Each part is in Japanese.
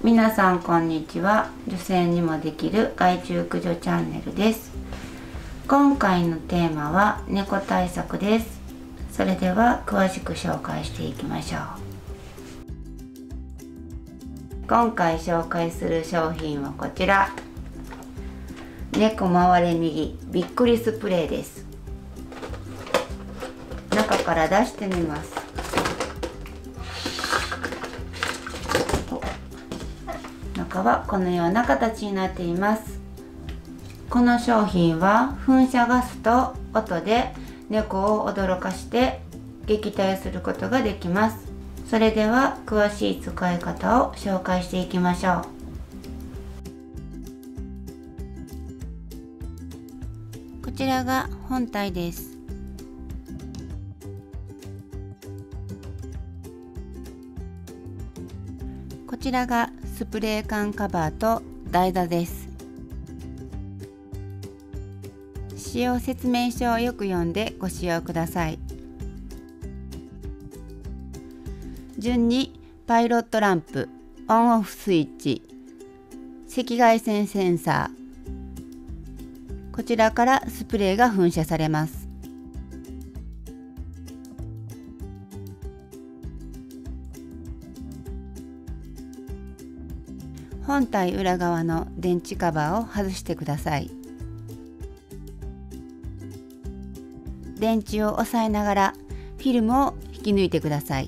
皆さんこんにちは。女性にもできる害虫駆除チャンネルです。今回のテーマは猫対策です。それでは詳しく紹介していきましょう。今回紹介する商品はこちら、猫回れ右びっくりスプレーです。中から出してみます。中はこのような形になっています。この商品は噴射ガスと音で猫を驚かして撃退することができます。それでは詳しい使い方を紹介していきましょう。こちらが本体です。こちらがスプレー缶カバーと台座です。使用説明書をよく読んでご使用ください。順にパイロットランプ、オンオフスイッチ、赤外線センサー、こちらからスプレーが噴射されます。本体裏側の電池カバーを外してください。電池を押さえながらフィルムを引き抜いてください。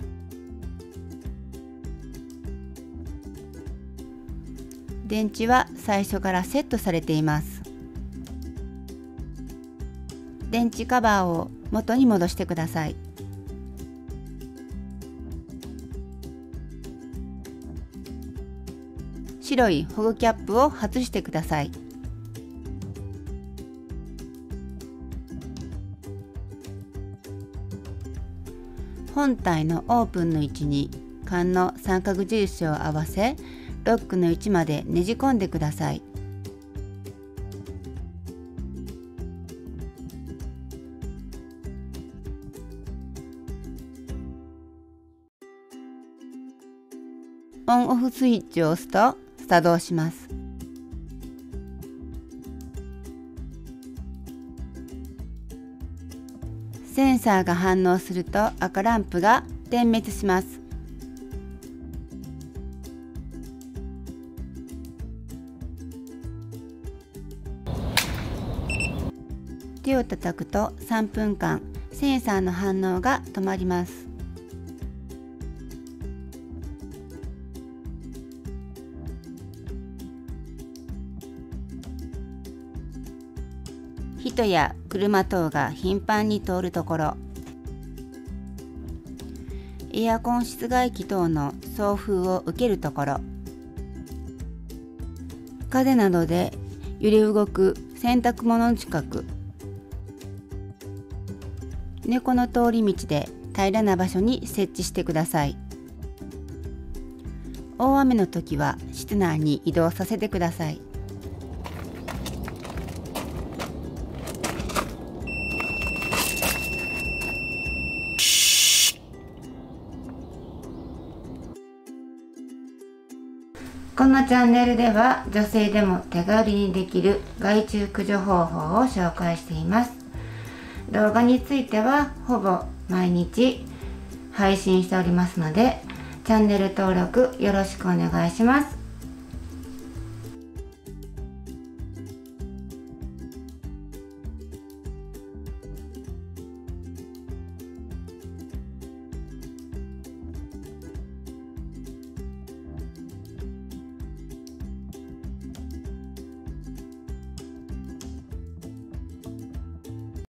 電池は最初からセットされています。電池カバーを元に戻してください。白い保護キャップを外してください。本体のオープンの位置に缶の三角印を合わせ、ロックの位置までねじ込んでください。オンオフスイッチを押すと作動します。センサーが反応すると赤ランプが点滅します。手を叩くと3分間センサーの反応が止まります。人や車等が頻繁に通るところ、エアコン室外機等の送風を受けるところ、風などで揺れ動く洗濯物の近く、猫の通り道で平らな場所に設置してください。大雨の時は室内に移動させてください。このチャンネルでは女性でも手軽にできる害虫駆除方法を紹介しています。動画についてはほぼ毎日配信しておりますので、チャンネル登録よろしくお願いします。